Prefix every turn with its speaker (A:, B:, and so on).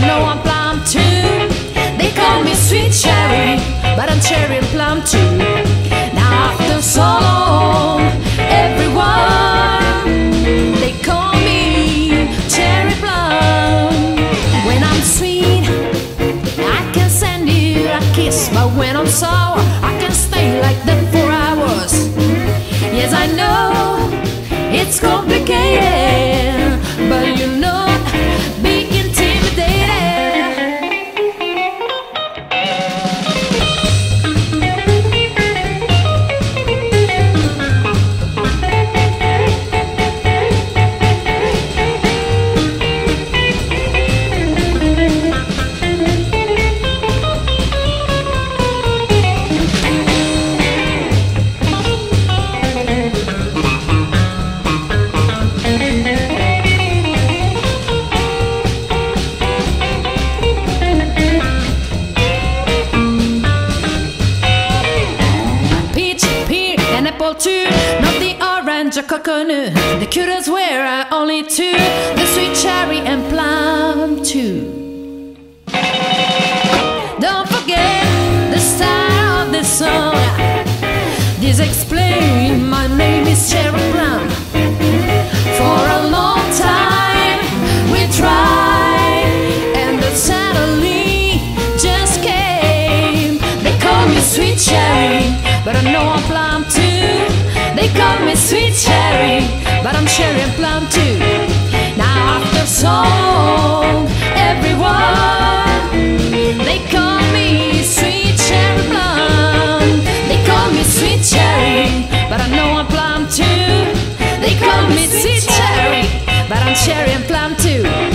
A: know I'm plum too. They call me sweet cherry, but I'm cherry and plum too. Now after so long, everyone, they call me cherry plum. When I'm sweet, I can send you a kiss, but when I'm sour, I can stay like that for hours. Yes, I know it's complicated, but you know, be intimidated. Apple too, not the orange or coconut. The cutest were only two, the sweet cherry and plum too. Don't forget the style of this song. This explains my name is Cherry Plum. For a long time we tried, and then suddenly just came. They call me sweet cherry, but I know I'm plum too. They call me sweet cherry, but I'm cherry and plum too. Now after so long, everyone, they call me sweet cherry plum. They call me sweet cherry, but I know I'm plum too. They call me sweet cherry, but I'm cherry and plum too.